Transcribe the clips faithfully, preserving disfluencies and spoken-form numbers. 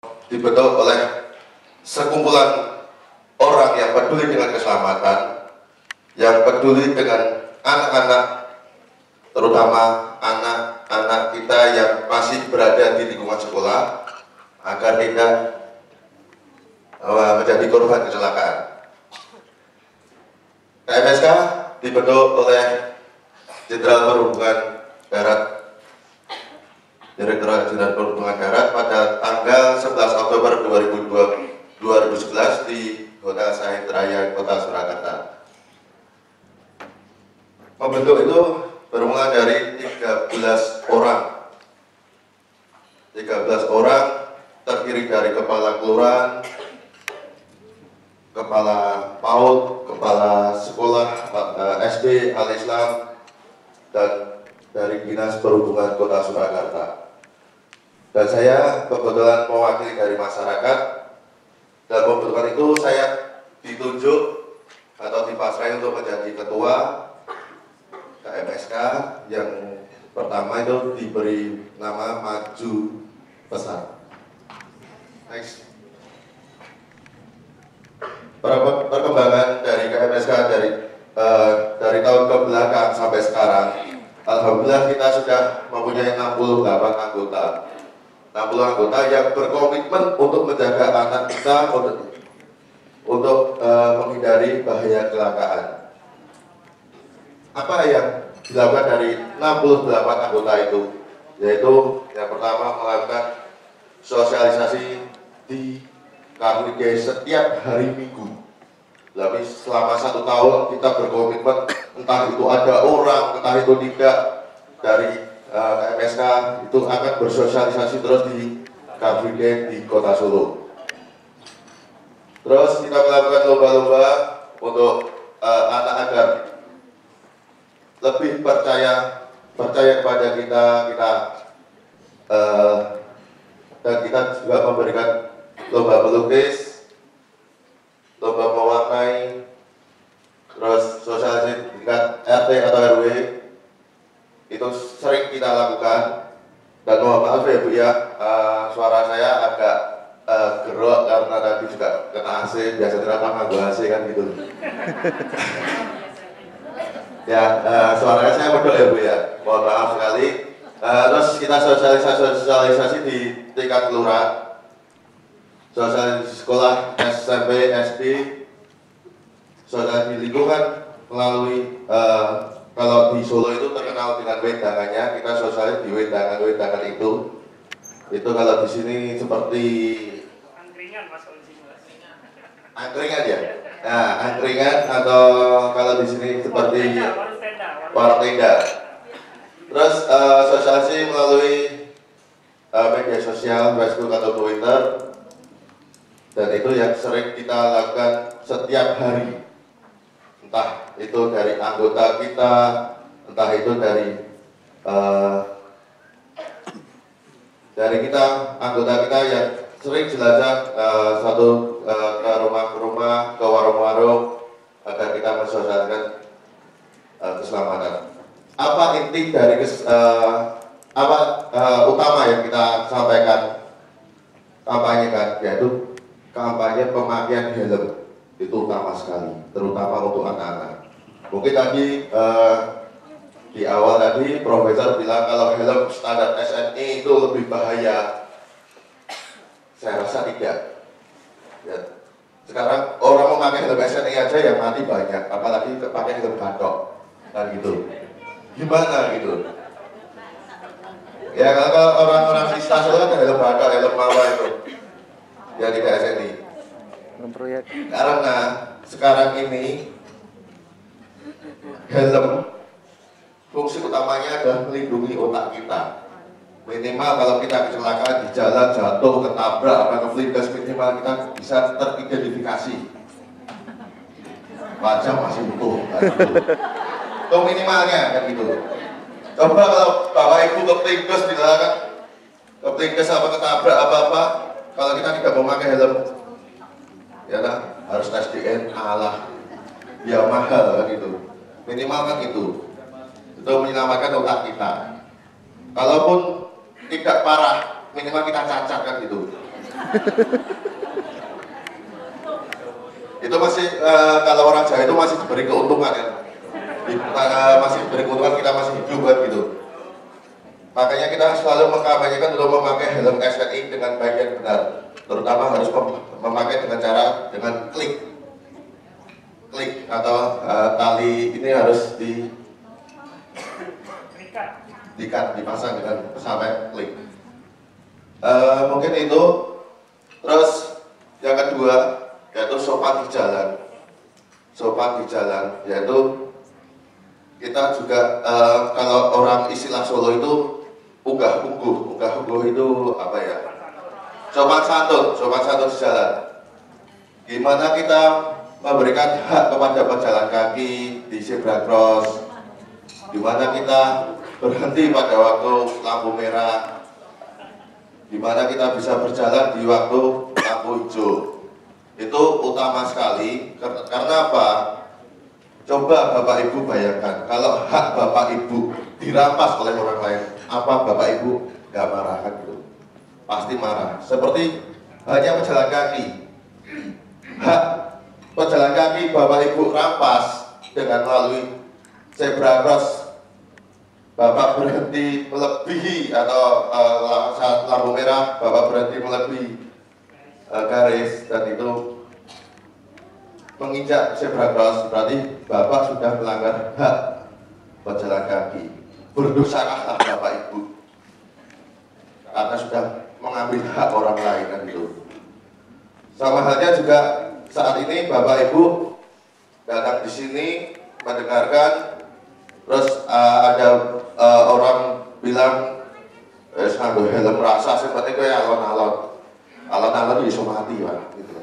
dibentuk oleh sekumpulan orang yang peduli dengan keselamatan, yang peduli dengan anak-anak, terutama anak-anak kita yang masih berada di lingkungan sekolah, agar tidak uh, menjadi korban kecelakaan. K M S K dibentuk oleh Jenderal Perhubungan Darat, Direktorat Jenderal Perhubungan Darat pada tanggal sebelas Oktober dua ribu sebelas di Hotel Sahid Raya, Kota Surakarta. Pembentuk itu bermula dari tiga belas orang. tiga belas orang terdiri dari kepala kelurahan, kepala PAUD, kepala sekolah S D Al-Islam, dan dari Dinas Perhubungan Kota Surakarta. Dan saya kebetulan mewakili dari masyarakat, dan pembentukan itu saya ditunjuk atau dipasrai untuk menjadi ketua K M S K yang pertama itu diberi nama Maju Pesat. Next. Perkembangan dari K M S K dari uh, dari tahun ke belakang sampai sekarang, alhamdulillah kita sudah mempunyai enam puluh delapan anggota. enam puluh anggota yang berkomitmen untuk menjaga anak kita untuk untuk uh, menghindari bahaya kecelakaan. Apa yang dilakukan dari enam puluh delapan anggota itu? Yaitu yang pertama melakukan sosialisasi di Car Free Day setiap hari Minggu. Tapi selama satu tahun kita berkomitmen, entah itu ada orang, entah itu tidak, dari uh, K M S K itu akan bersosialisasi terus di Car Free Day di Kota Solo. Terus kita melakukan lomba-lomba untuk uh, anak agar lebih percaya percaya kepada kita, kita uh, dan kita juga memberikan lomba melukis, lomba mewarnai, terus sosialisasi tingkat R T atau R W itu sering kita lakukan. Dan mohon maaf ya Bu ya, uh, suara saya agak uh, gerok karena tadi juga kena A C, biasanya apa nggak A C kan gitu. Ya, uh, suaranya saya medok ya Bu ya, mohon maaf sekali. Uh, terus kita sosialisasi, sosialisasi di tingkat kelurahan, sosialisasi sekolah S M P, S D, sosialisasi lingkungan melalui uh, kalau di Solo itu terkenal dengan wedangannya, kita sosialisasi di wedangan-wedangan itu. Itu kalau di sini seperti angkringan Mas. Angkringan ya? Nah, angkringan atau kalau di sini seperti warung tenda. Terus uh, sosialisasi melalui uh, media sosial, Facebook atau Twitter, dan itu yang sering kita lakukan setiap hari, entah itu dari anggota kita, entah itu dari uh, dari kita anggota kita yang sering jelajah uh, satu uh, ke rumah ke rumah, ke warung-warung agar kita mensosialisasikan uh, keselamatan. Apa inti dari kes, uh, apa uh, utama yang kita sampaikan kampanyekan, yaitu kampanye pemakaian helm. Itu utama sekali, terutama untuk anak-anak. Mungkin tadi uh, di awal tadi Profesor bilang kalau helm standar S N I itu lebih bahaya. Saya rasa tidak. Ya. Sekarang orang memakai helm S N I aja yang mati banyak, apalagi pakai helm batok, kan gitu. Gimana gitu? Ya kalau orang-orang di stasiun kan helm batok, helm mawar itu, ya tidak S N I. Proyek. Karena sekarang ini helm fungsi utamanya adalah melindungi otak kita. Minimal kalau kita kecelakaan di jalan, jatuh, ketabrak, apa kelindas, minimal kita bisa teridentifikasi. Wajah masih utuh, kan gitu. Itu minimalnya kan gitu. Coba kalau bapak ibu kelindas di belakang, kelindas apa ketabrak apa-apa, kalau kita tidak memakai helm, ya kan harus tes D N A lah, ya mahal kan gitu. Minimal kan gitu, itu menyelamatkan otak kita. Kalaupun tidak parah, minimal kita cacat kan gitu. Itu masih uh, kalau orang Jawa itu masih diberi keuntungan kan, Di, uh, masih diberi keuntungan, kita masih hidup kan gitu. Makanya kita selalu mengkampanyekan untuk memakai helm S N I dengan baik dan benar, terutama harus mem memakai dengan cara dengan klik, klik atau uh, tali ini harus di diikat, dipasang dengan sampai klik. Uh, mungkin itu. Terus yang kedua yaitu sopan di jalan. Sopan di jalan yaitu kita juga uh, kalau orang istilah Solo itu unggah ungguh, unggah ungguh itu apa ya? Sopan santun, sopan santun di jalan. Gimana kita memberikan hak kepada pejalan kaki di zebra cross? Gimana kita berhenti pada waktu lampu merah? Gimana kita bisa berjalan di waktu lampu hijau? Itu utama sekali. Karena apa? Coba Bapak Ibu bayangkan, kalau hak Bapak Ibu dirampas oleh orang lain, apa Bapak Ibu nggak marah kan gitu? Pasti marah. Seperti hanya pejalan kaki, hak pejalan kaki Bapak Ibu rampas dengan melalui zebra cross. Bapak berhenti melebihi atau uh, saat lampu merah, Bapak berhenti melebihi uh, garis dan itu menginjak zebra cross, berarti Bapak sudah melanggar hak pejalan kaki. Berdosakah Bapak Ibu karena sudah mengambil hak orang lain kan itu. Sama halnya juga saat ini Bapak Ibu datang di sini mendengarkan, terus uh, ada uh, orang bilang eh nganggo helm rasa sing penting kowe alon-alon. Alon-alon iso mati Pak gitu.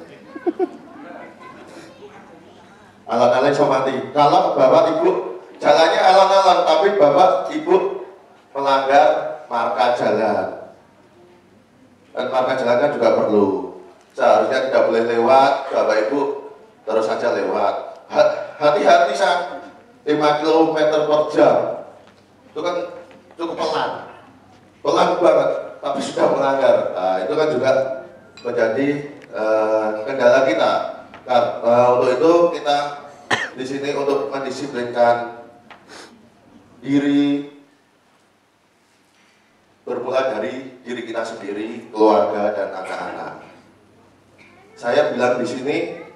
Alon-alon iso mati. Kalau Bapak Ibu jalannya alon-alon tapi Bapak Ibu melanggar marka jalan. Dan marka jalan kan juga perlu. Seharusnya tidak boleh lewat, Bapak Ibu terus saja lewat. Hati-hati Sang. lima kilometer per jam itu kan cukup pelan pelan banget tapi sudah melanggar. Nah, itu kan juga menjadi uh, kendala kita. Nah, uh, untuk itu kita di sini untuk mendisiplinkan diri, bermula dari diri kita sendiri, keluarga dan anak-anak. Saya bilang di sini,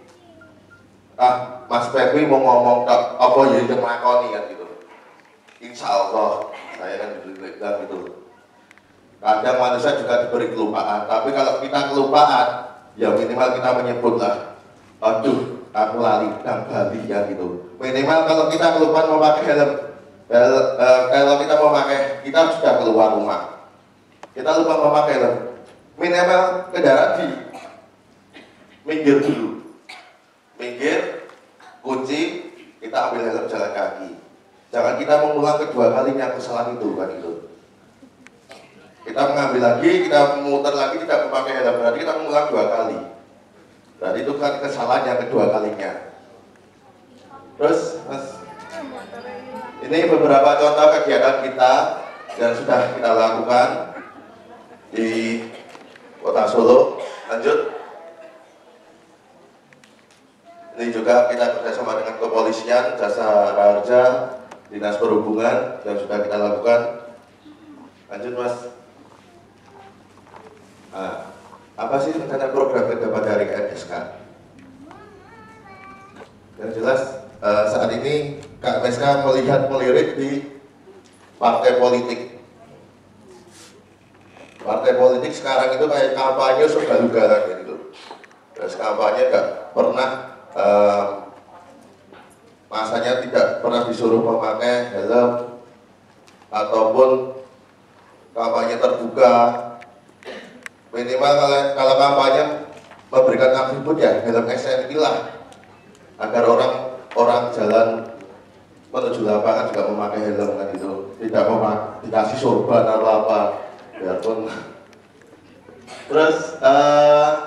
ah Mas Perwi mau ngomong apa ya yang melakoni kan gitu. Insya Allah saya kan bilang gitu. Kadang manusia juga diberi kelupaan, tapi kalau kita kelupaan ya minimal kita menyebutlah, aduh aku lali dan Bali ya gitu. Minimal kalau kita kelupaan memakai helm, hel, eh, kalau kita memakai, kita sudah keluar rumah, kita lupa memakai helm, minimal kendaraan di minggir dulu, minggir, kunci, kita ambil helm jalan kaki. Jangan kita mengulang kedua kalinya kesalahan itu kan itu. Kita mengambil lagi, kita memutar lagi, tidak memakai helm, berarti kita mengulang dua kali. Berarti itu kan kesalahan yang kedua kalinya. Terus, mas, ini beberapa contoh kegiatan kita yang sudah kita lakukan di Kota Solo. Lanjut. Ini juga kita bekerjasama dengan kepolisian, jasa harja, dinas perhubungan yang sudah kita lakukan. Lanjut mas. Nah, apa sih rencana program kedepan dari K M S K? Yang jelas uh, saat ini K M S K melihat melirik di partai politik. Partai politik sekarang itu kayak kampanye sudah-ugalan gitu. Terus kampanye nggak pernah Uh, masanya tidak pernah disuruh memakai helm ataupun kampanye terbuka. Minimal kalau, kalau kampanye memberikan atribut ya helm S N I lah, agar orang orang jalan menuju lapangan juga memakai helm kan itu, tidak memakai dikasih sorban atau apa biarpun. Terus uh,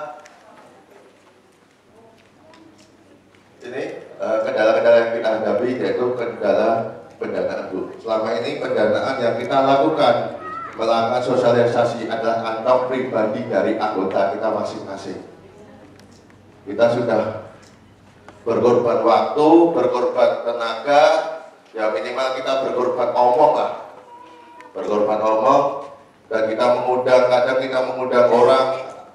ini kendala-kendala uh, yang kita hadapi yaitu kendala pendanaan Bu. Selama ini pendanaan yang kita lakukan melalui melakukan sosialisasi adalah kantong pribadi dari anggota kita masing-masing. Kita sudah berkorban waktu, berkorban tenaga, ya minimal kita berkorban omong lah, berkorban omong, dan kita mengundang, kadang kita mengundang orang,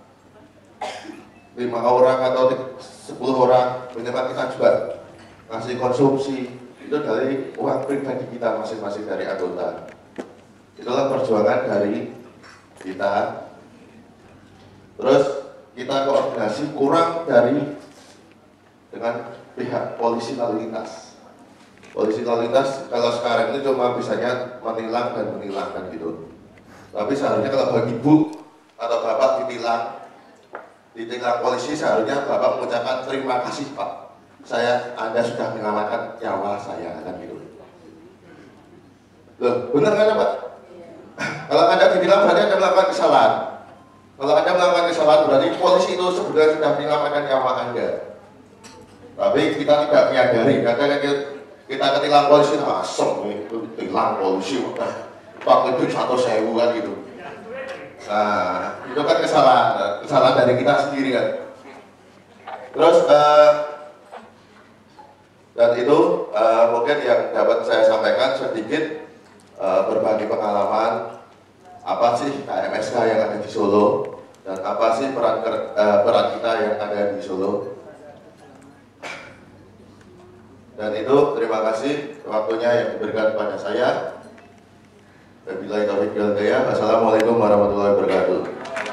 lima orang atau sepuluh orang, minimal kita juga ngasih konsumsi, itu dari uang pribadi kita masing-masing dari anggota. Itulah perjuangan dari kita. Terus kita koordinasi kurang dari dengan pihak polisi lalu lintas. Polisi lalu lintas kalau sekarang ini cuma bisanya menilang dan menilangkan gitu. Tapi seharusnya kalau bagi ibu atau bapak ditilang, ditilang polisi, seharusnya bapak mengucapkan terima kasih Pak. Saya, Anda sudah menyelamatkan nyawa saya, kan gitu. Loh, benar kan Pak? Kalau Anda ditilang berarti Anda melakukan kesalahan. Kalau Anda melakukan kesalahan berarti polisi itu sebenarnya sudah menyelamatkan nyawa Anda. Tapi kita tidak menyadari, kadang kita ketilang polisi, asem itu tilang polisi, Pak itu satu sewu kan gitu. Nah, itu kan kesalahan, kesalahan dari kita sendiri kan. Terus uh, dan itu uh, mungkin yang dapat saya sampaikan sedikit uh, berbagi pengalaman apa sih K M S K yang ada di Solo dan apa sih peran uh, peran kita yang ada di Solo. Dan itu terima kasih waktunya yang diberikan kepada saya. Wabillahi taufiq wal hidayah. Wassalamualaikum warahmatullahi wabarakatuh.